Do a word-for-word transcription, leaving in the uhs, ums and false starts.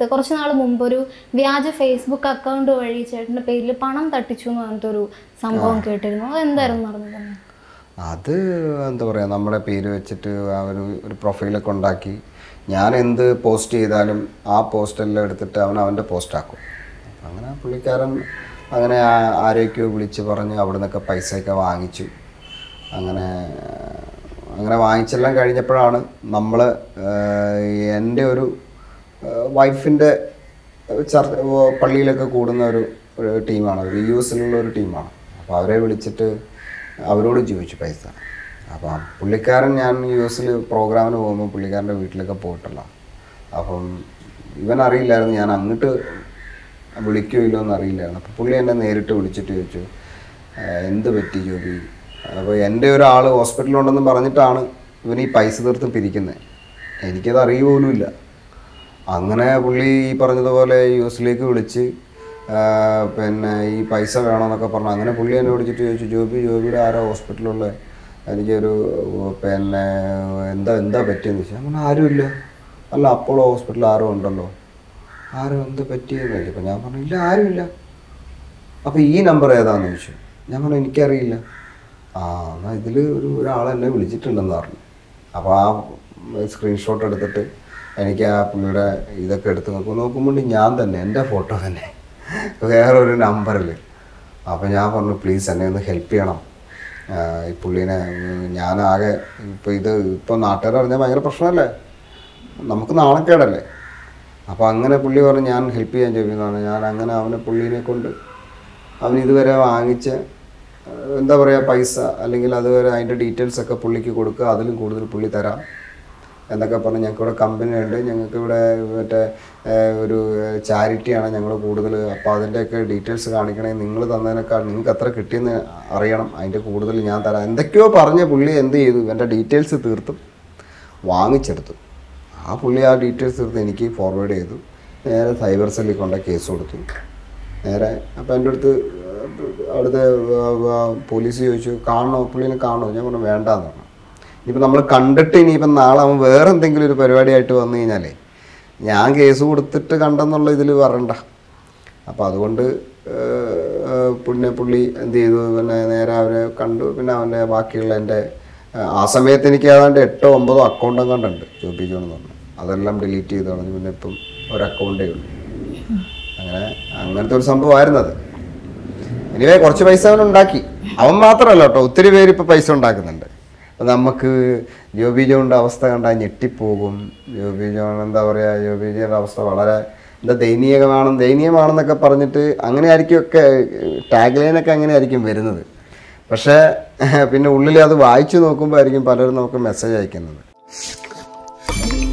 കുറച്ച് നാൾ മുമ്പ് ഒരു വ്യാജ ഫേസ്ബുക്ക് അക്കൗണ്ട് വഴി ചേട്ടൻ്റെ പേരിൽ പണം തട്ടിച്ചു എന്ന് പറഞ്ഞിട്ടൊരു സംഭവം കേട്ടിരുന്നു. അത് എന്തായിരുന്നു നടന്നത്? അത് എന്താ പറയുക, നമ്മുടെ പേര് വെച്ചിട്ട് അവർ ഒരു പ്രൊഫൈലൊക്കെ ഉണ്ടാക്കി ഞാൻ എന്ത് പോസ്റ്റ് ചെയ്താലും ആ പോസ്റ്റെല്ലാം എടുത്തിട്ട് അവൻ അവൻ്റെ പോസ്റ്റാക്കും. അങ്ങനെ പുള്ളിക്കാരൻ അങ്ങനെ ആരെയൊക്കെയോ വിളിച്ച് പറഞ്ഞ് അവിടെ നിന്നൊക്കെ പൈസയൊക്കെ വാങ്ങിച്ചു. അങ്ങനെ അങ്ങനെ വാങ്ങിച്ചെല്ലാം കഴിഞ്ഞപ്പോഴാണ് നമ്മൾ എൻ്റെ ഒരു വൈഫിൻ്റെ ചർച്ച പള്ളിയിലൊക്കെ കൂടുന്ന ഒരു ടീമാണ്, ഒരു യു എസിലുള്ള ഒരു ടീമാണ്. അപ്പോൾ അവരെ വിളിച്ചിട്ട് അവരോട് ചോദിച്ചു പൈസ. അപ്പം പുള്ളിക്കാരൻ ഞാൻ യു എസിൽ പ്രോഗ്രാമിന് പോകുമ്പോൾ പുള്ളിക്കാരൻ്റെ വീട്ടിലൊക്കെ പോയിട്ടുള്ള. അപ്പം ഇവൻ അറിയില്ലായിരുന്നു ഞാൻ അങ്ങോട്ട് വിളിക്കുമല്ലോ എന്ന് അറിയില്ലായിരുന്നു. അപ്പോൾ പുള്ളി എന്നെ നേരിട്ട് വിളിച്ചിട്ട് ചോദിച്ചു എന്ത് പറ്റി ജോബി. അപ്പോൾ എൻ്റെ ഒരാൾ ഹോസ്പിറ്റലുണ്ടെന്ന് പറഞ്ഞിട്ടാണ് ഇവൻ ഈ പൈസ തീർത്ത് പിരിക്കുന്നത്. എനിക്കത് അറിയുപോലുമില്ല. അങ്ങനെ പുള്ളി ഈ പറഞ്ഞതുപോലെ യു എസിലേക്ക് വിളിച്ച് പിന്നെ ഈ പൈസ വേണമെന്നൊക്കെ പറഞ്ഞു. അങ്ങനെ പുള്ളി എന്നെ വിളിച്ചിട്ട് ചോദിച്ചു ജോബി ജോബിയുടെ ആരോ ഹോസ്പിറ്റലുള്ള എനിക്കൊരു പിന്നെ എന്താ എന്താ പറ്റിയെന്ന് ചോദിച്ചു. അങ്ങനെ ആരുമില്ല. അല്ല അപ്പോളോ ഹോസ്പിറ്റലിൽ ആരോ ഉണ്ടല്ലോ. ആരോ എന്ത് പറ്റിയെന്ന് ചോദിച്ചപ്പോൾ ഞാൻ പറഞ്ഞു ഇല്ല ആരുമില്ല. അപ്പോൾ ഈ നമ്പർ ഏതാണെന്ന് ചോദിച്ചു. ഞാൻ പറഞ്ഞു എനിക്കറിയില്ല. ആ എന്നാൽ ഇതിൽ ഒരു ഒരാളെന്നെ വിളിച്ചിട്ടുണ്ടെന്ന് പറഞ്ഞു. അപ്പോൾ ആ സ്ക്രീൻഷോട്ട് എടുത്തിട്ട് എനിക്ക് ആ പുള്ളിയുടെ ഇതൊക്കെ എടുത്ത് നോക്കും നോക്കുമ്പോൾ ഞാൻ തന്നെ എൻ്റെ ഫോട്ടോ തന്നെ വേറൊരു നമ്പറിൽ. അപ്പോൾ ഞാൻ പറഞ്ഞു പ്ലീസ് എന്നെ ഒന്ന് ഹെൽപ്പ് ചെയ്യണം, ഈ പുള്ളീനെ ഞാനാകെ ഇപ്പോൾ ഇത് ഇപ്പോൾ നാട്ടുകാർ അറിഞ്ഞാൽ ഭയങ്കര പ്രശ്നമല്ലേ, നമുക്ക് നാണക്കേടല്ലേ. അപ്പോൾ അങ്ങനെ പുള്ളി പറഞ്ഞു ഞാൻ ഹെൽപ്പ് ചെയ്യാൻ ചോദിക്കുന്നതാണ്. ഞാൻ അങ്ങനെ അവനെ പുള്ളീനെ കൊണ്ട് അവൻ ഇതുവരെ വാങ്ങിച്ച എന്താ പറയുക പൈസ അല്ലെങ്കിൽ അതുവരെ അതിൻ്റെ ഡീറ്റെയിൽസൊക്കെ പുള്ളിക്ക് കൊടുക്കുക, അതിലും കൂടുതൽ പുള്ളി തരാം എന്നൊക്കെ പറഞ്ഞ് ഞങ്ങൾക്കിവിടെ കമ്പനി ഉണ്ട്, ഞങ്ങൾക്കിവിടെ മറ്റേ ഒരു ചാരിറ്റിയാണ് ഞങ്ങൾ കൂടുതൽ, അപ്പോൾ അതിൻ്റെയൊക്കെ ഡീറ്റെയിൽസ് കാണിക്കണേ, നിങ്ങൾ തന്നതിനേക്കാൾ നിങ്ങൾക്ക് എത്ര കിട്ടിയെന്ന് അറിയണം, അതിൻ്റെ കൂടുതൽ ഞാൻ തരാം എന്തൊക്കെയോ പറഞ്ഞ് പുള്ളി എന്ത് ചെയ്തു എൻ്റെ ഡീറ്റെയിൽസ് തീർത്തും വാങ്ങിച്ചെടുത്തു. ആ പുള്ളി ആ ഡീറ്റെയിൽസ് തീർത്ത് എനിക്ക് ഫോർവേഡ് ചെയ്തു. നേരെ സൈബർ സെല്ലിൽ കൊണ്ട് കേസ് കൊടുത്തു നേരെ. അപ്പോൾ എൻ്റെ അടുത്ത് അവിടുത്തെ പോലീസ് ചോദിച്ചു കാണണോ പുള്ളീനെ കാണണോ. ഞാൻ പറഞ്ഞു വേണ്ടാന്ന് പറഞ്ഞു. ഇനിയിപ്പോൾ നമ്മൾ കണ്ടിട്ട് ഇനിയിപ്പം നാളെ അവൻ വേറെ എന്തെങ്കിലും ഒരു പരിപാടിയായിട്ട് വന്നു കഴിഞ്ഞാലേ ഞാൻ കേസ് കൊടുത്തിട്ട് കണ്ടെന്നുള്ള ഇതിൽ പറയണ്ട. അപ്പോൾ അതുകൊണ്ട് പിന്നെ പുള്ളി എന്ത് ചെയ്തു, പിന്നെ നേരെ അവരെ കണ്ടു. പിന്നെ അവൻ്റെ ബാക്കിയുള്ള എൻ്റെ ആ സമയത്ത് എനിക്ക് ഏതാണ്ട് എട്ടോ ഒമ്പതോ അക്കൗണ്ടും കണ്ടുണ്ട് ജോബി ജോൺ എന്ന് പറഞ്ഞു. അതെല്ലാം ഡിലീറ്റ് ചെയ്ത് കളഞ്ഞു. പിന്നെ ഇപ്പം ഒരു അക്കൗണ്ടേ ഉള്ളൂ. അങ്ങനെ അങ്ങനത്തെ ഒരു സംഭവമായിരുന്നു അത്. എനിവേ കുറച്ച് പൈസ അവൻ ഉണ്ടാക്കി. അവൻ മാത്രമല്ല കേട്ടോ, ഒത്തിരി പേര് ഇപ്പോൾ പൈസ ഉണ്ടാക്കുന്നുണ്ട്. അപ്പം നമുക്ക് ജോബി ജോണിൻ്റെ അവസ്ഥ കണ്ടാൽ ഞെട്ടിപ്പോകും. ജോബി ജോൺ എന്താ പറയുക, ജോബി ജോണിൻ്റെ അവസ്ഥ വളരെ എന്താ ദയനീയമാണ് ദയനീയമാണെന്നൊക്കെ പറഞ്ഞിട്ട് അങ്ങനെ ആയിരിക്കും ഒക്കെ ടാഗ് ലൈനൊക്കെ അങ്ങനെ ആയിരിക്കും വരുന്നത്. പക്ഷേ പിന്നെ ഉള്ളിൽ അത് വായിച്ചു നോക്കുമ്പോൾ ആയിരിക്കും പലരും നമുക്ക് മെസ്സേജ് അയക്കുന്നത്.